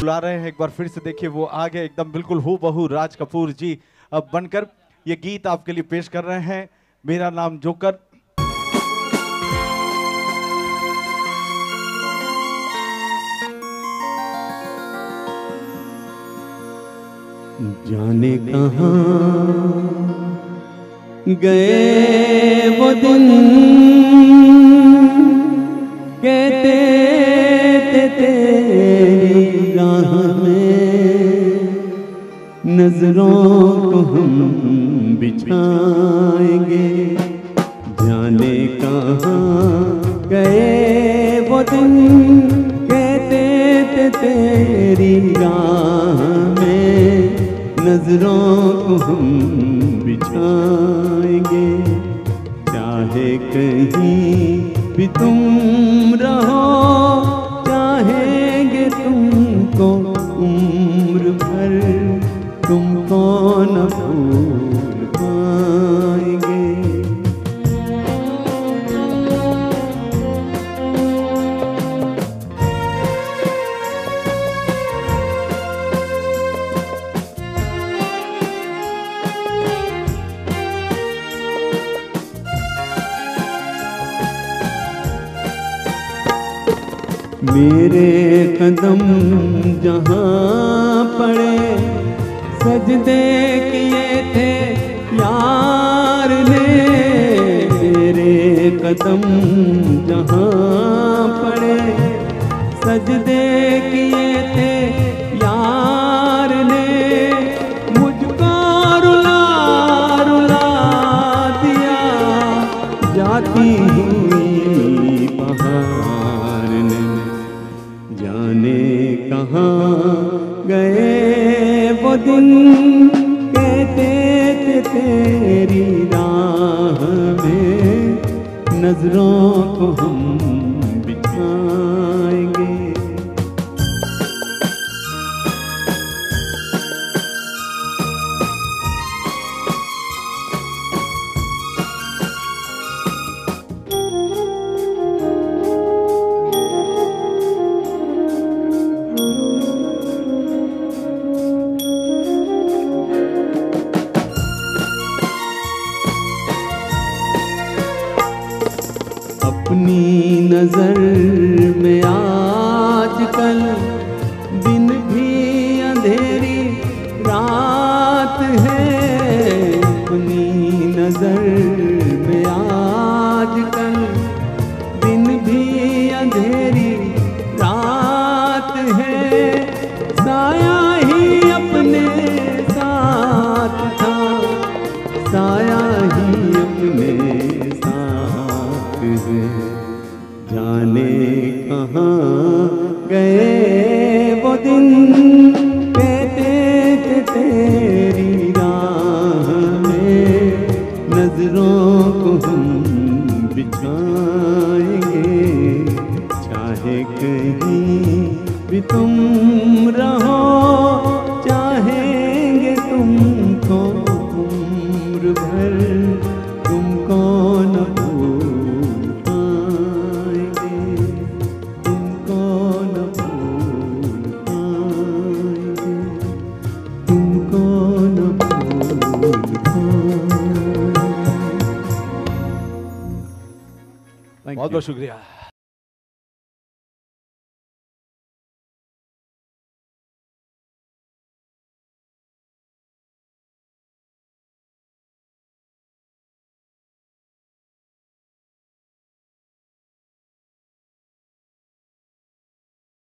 बुला रहे हैं, एक बार फिर से देखिए वो आगे एकदम बिल्कुल हूबहू राज कपूर जी अब बनकर ये गीत आपके लिए पेश कर रहे हैं, मेरा नाम जोकर। जाने कहाँ गए वो दिन कहते थे तेरी राह में नजरों को हम बिछाएंगे। जाने कहाँ गए वो दिन कहते थे तेरी राह में नजरों को हम बिछाएंगे। चाहे कहीं भी तुम रहो चाहेंगे तुमको उम्र भर, तुमको न भूल पाएंगे। मेरे कदम जहाँ पड़े सजदे किए थे यार ने। मेरे कदम जहाँ पड़े सजदे किए थे यार ने। मुझको रुला रुला दिया जाती हुई बहार ने। जाने कहाँ गए वो दिन कहते थे तेरी राह में नजरों को हम बिछाएंगे। अपनी नजर में आजकल दिन भी अंधेरी रात है। अपनी नजर में आजकल दिन भी अंधेरी रात है। साया ही अपने साथ था, साया ही अपने साथ है। जाने कहाँ गए वो दिन कहते थे तेरी राह में नजरों को हम बिछाएंगे। चाहे कहीं भी तुम रहो चाहेंगे तुमको उम्र भर, तुमको न भूल पाएंगे, तुमको न भूल पाएंगे, तुमको न भूल पाएंगे। बहुत बहुत शुक्रिया।